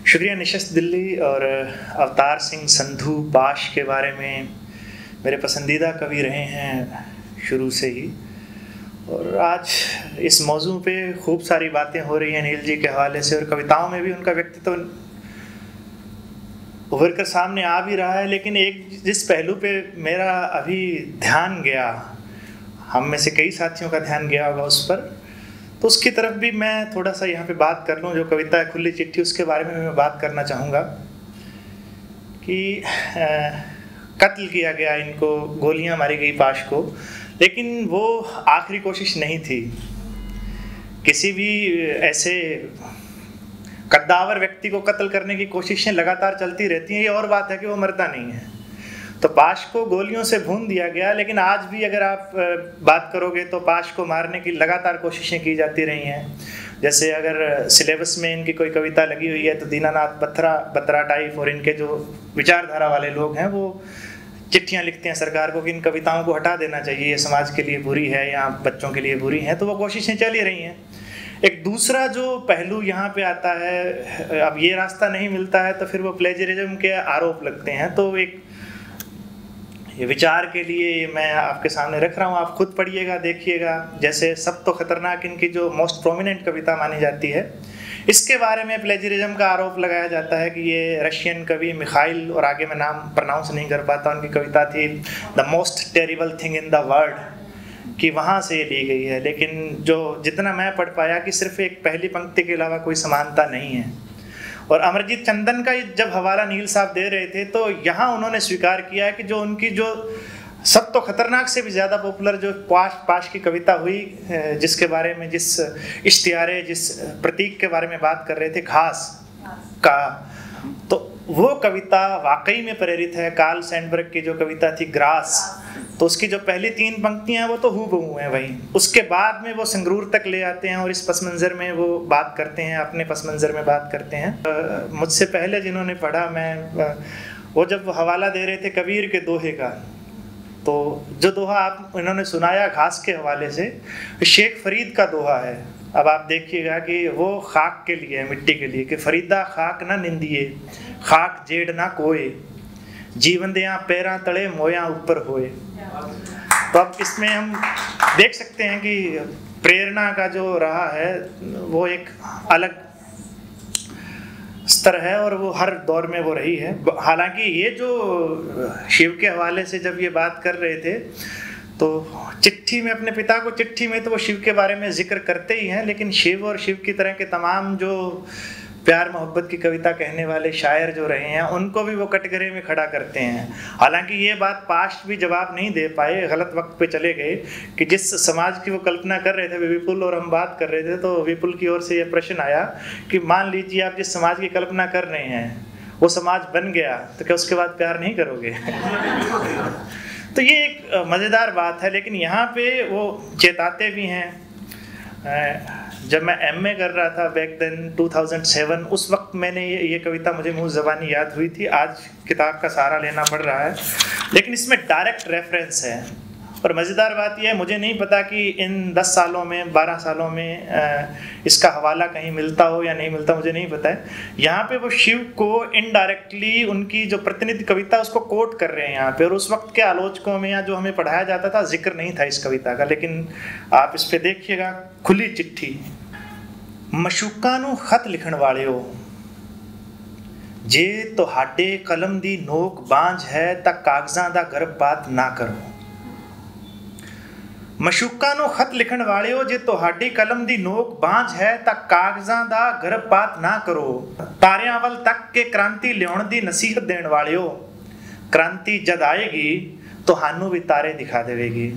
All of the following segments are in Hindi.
शुक्रिया निशस्त दिल्ली और अवतार सिंह संधू पाश के बारे में मेरे पसंदीदा कवि रहे हैं शुरू से ही। और आज इस मौजू पे खूब सारी बातें हो रही हैं नील जी के हवाले से, और कविताओं में भी उनका व्यक्तित्व उभर कर सामने आ भी रहा है। लेकिन एक जिस पहलू पे मेरा अभी ध्यान गया, हम में से कई साथियों का ध्यान गया होगा उस पर, तो उसकी तरफ भी मैं थोड़ा सा यहाँ पे बात कर लूँ। जो कविता है खुली चिट्ठी, उसके बारे में मैं बात करना चाहूँगा कि कत्ल किया गया, इनको गोलियाँ मारी गई पाश को, लेकिन वो आखिरी कोशिश नहीं थी। किसी भी ऐसे कद्दावर व्यक्ति को कत्ल करने की कोशिशें लगातार चलती रहती हैं, ये और बात है कि वो मरता नहीं है। तो पाश को गोलियों से भून दिया गया, लेकिन आज भी अगर आप बात करोगे तो पाश को मारने की लगातार कोशिशें की जाती रही हैं। जैसे अगर सिलेबस में इनकी कोई कविता लगी हुई है तो दीनानाथ बत्रा टाइप और इनके जो विचारधारा वाले लोग हैं वो चिट्ठियां लिखते हैं सरकार को कि इन कविताओं को हटा देना चाहिए, ये समाज के लिए बुरी है या बच्चों के लिए बुरी है। तो वो कोशिशें चल ही रही हैं। एक दूसरा जो पहलू यहाँ पे आता है, अब ये रास्ता नहीं मिलता है तो फिर वो प्लेजरिज्म के आरोप लगते हैं। तो एक ये विचार के लिए मैं आपके सामने रख रहा हूँ, आप खुद पढ़िएगा, देखिएगा। जैसे सब तो खतरनाक इनकी जो मोस्ट प्रोमिनेंट कविता मानी जाती है, इसके बारे में प्लेजरिज्म का आरोप लगाया जाता है कि ये रशियन कवि मिखाइल, और आगे मैं नाम प्रोनाउंस नहीं कर पाता, उनकी कविता थी the most terrible thing in the world, कि वहाँ से ये ली गई है। लेकिन जो जितना मैं पढ़ पाया कि सिर्फ एक पहली पंक्ति के अलावा कोई समानता नहीं है। और अमरजीत चंदन का जब हवाला नील साहब दे रहे थे तो यहाँ उन्होंने स्वीकार किया है कि जो उनकी जो सब तो खतरनाक से भी ज़्यादा पॉपुलर जो पाश की कविता हुई, जिसके बारे में, जिस इश्तिहारे, जिस प्रतीक के बारे में बात कर रहे थे, घास का, तो वो कविता वाकई में प्रेरित है कार्ल सैंडबर्ग की जो कविता थी ग्रास। तो उसकी जो पहली 3 पंक्तियां हैं वो तो हूबहू हैं वही। उसके बाद में वो संगरूर तक ले आते हैं और इस पस मंज़र में वो बात करते हैं, अपने पस मंज़र में बात करते हैं। मुझसे पहले जिन्होंने पढ़ा, मैं वो जब हवाला दे रहे थे कबीर के दोहे का, तो जो दोहा आप इन्होंने सुनाया घास के हवाले से, शेख फरीद का दोहा है। अब आप देखिएगा कि वो खाक के लिए है, मिट्टी के लिए, कि फरीदा खाक ना निंदिए, खाक जेड़ ना कोए, जीवन दिया पैरा तले मोया ऊपर होए। तो अब इसमें हम देख सकते हैं कि प्रेरणा का जो रहा है वो एक अलग स्तर है और वो हर दौर में वो रही है। हालांकि ये जो शिव के हवाले से जब ये बात कर रहे थे तो चिट्ठी में, अपने पिता को चिट्ठी में तो वो शिव के बारे में जिक्र करते ही हैं, लेकिन शिव और शिव की तरह के तमाम जो प्यार मोहब्बत की कविता कहने वाले शायर जो रहे हैं उनको भी वो कटघरे में खड़ा करते हैं। हालांकि ये बात पाश भी जवाब नहीं दे पाए, गलत वक्त पे चले गए कि जिस समाज की वो कल्पना कर रहे थे विपुल और हम बात कर रहे थे, तो विपुल की ओर से ये प्रश्न आया कि मान लीजिए आप जिस समाज की कल्पना कर रहे हैं वो समाज बन गया, तो क्या उसके बाद प्यार नहीं करोगे? तो ये एक मज़ेदार बात है। लेकिन यहाँ पे वो चेताते भी हैं। जब मैं एमए कर रहा था बैक देन 2007, उस वक्त मैंने ये कविता मुझे मुँह ज़बानी याद हुई थी। आज किताब का सहारा लेना पड़ रहा है, लेकिन इसमें डायरेक्ट रेफरेंस है। और मज़ेदार बात यह है, मुझे नहीं पता कि इन 10 सालों में, 12 सालों में इसका हवाला कहीं मिलता हो या नहीं मिलता, मुझे नहीं पता है। यहाँ पे वो शिव को इनडायरेक्टली उनकी जो प्रतिनिधि कविता उसको कोट कर रहे हैं यहाँ पे, और उस वक्त के आलोचकों में या जो हमें पढ़ाया जाता था जिक्र नहीं था इस कविता का। लेकिन आप इस पे देखिएगा, खुली चिट्ठी। मशूकां नूं खत लिखण वालिओ, जे तुहाडे कलम दी नोक बांझ है तां कागज़ां दा गर्भपात ना करो। मशूकां नूं खत लिखण वालिओ, जे तुहाडी कलम दी नोक बांझ है तां कागज़ां दा गर्भपात ना करो। तारियां वल तक के क्रांति लियाउण दी नसीहत देण वालिओ, क्रांति जद आएगी तुहानू भी तारे दिखा देवेगी।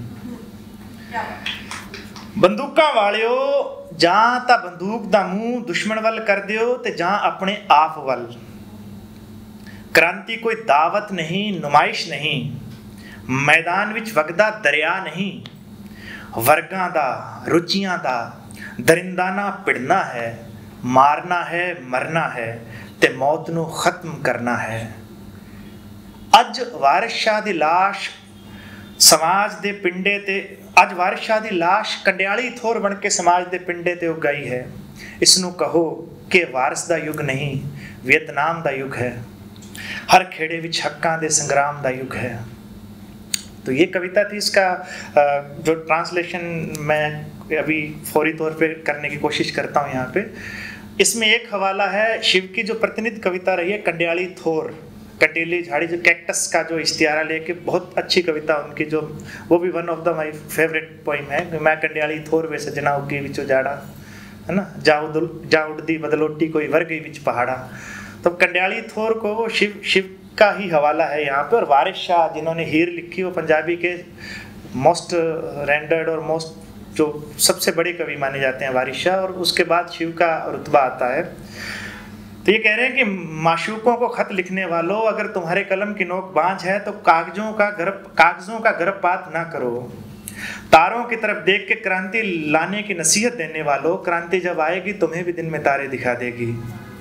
बंदूकां वालिओ, जां तां बंदूक दा मूंह दुश्मन वल कर दिओ ते जां अपने आप वल। क्रांति कोई दावत नहीं, नुमाइश नहीं, मैदान विच वगदा दरिया नहीं। वर्गां दा, रुचियां दा दरिंदाना पिड़ना है, मारना है, मरना है ते मौत नूं खत्म करना है। अज वारिस शाह दी लाश समाज दे पिंडे ते, अज वारिस शाह दी लाश कंडियाली थोर बन के समाज दे पिंडे ते उगाई है। इसनू कहो कि वारिस दा युग नहीं, वियतनाम दा युग है, हर खेड़े विच हक्कां दे संग्राम दा युग है। तो ये कविता थी। इसका जो ट्रांसलेशन मैं अभी फौरी तौर पे करने की कोशिश करता हूँ यहाँ पे। इसमें एक हवाला है शिव की जो प्रतिनिधि कविता रही है कंडियाली थोर, कंडीली झाड़ी, जो कैक्टस का जो इश्तियारा लेके बहुत अच्छी कविता उनकी, जो वो भी one of the my favourite poem है। मैं कंडियाली थोर वे सजना उगी विचो जाड़ा, है ना, जा उड़दी बदलोटी कोई वर गई विच पहाड़ा। तो कंडियाली थोर को वो शिव का ही हवाला है यहाँ पे। और वारिस शाह जिन्होंने हीर लिखी, वो पंजाबी के मोस्ट रेंडर्ड और मोस्ट जो सबसे बड़े कवि माने जाते हैं वारिस शाह, और उसके बाद शिव का रुतबा आता है। तो ये कह रहे हैं कि माशूकों को खत लिखने वालों, अगर तुम्हारे कलम की नोक बांझ है तो कागजों का गर्भपात ना करो। तारों की तरफ देख के क्रांति लाने की नसीहत देने वालों, क्रांति जब आएगी तुम्हें भी दिन में तारे दिखा देगी।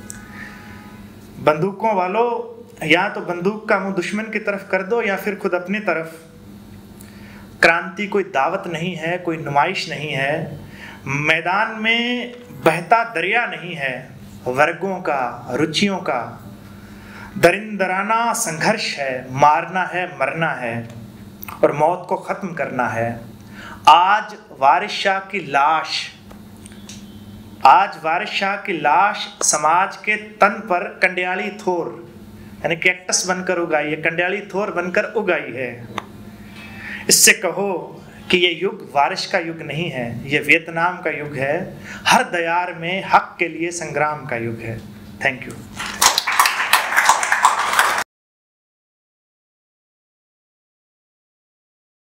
बंदूकों वालों, या तो बंदूक का मुंह दुश्मन की तरफ कर दो या फिर खुद अपनी तरफ। क्रांति कोई दावत नहीं है, कोई नुमाइश नहीं है, मैदान में बहता दरिया नहीं है, वर्गों का, रुचियों का दरिंदराना संघर्ष है। मारना है, मरना है और मौत को खत्म करना है। आज वारिस शाह की लाश समाज के तन पर कंडियाली थोर यानी कैक्टस बनकर उगाई है, कंडियाली थोर बनकर उगाई है। इससे कहो कि ये युग वारिस का युग नहीं है, ये वियतनाम का युग है। हर दयार में हक के लिए संग्राम का युग है। Thank you.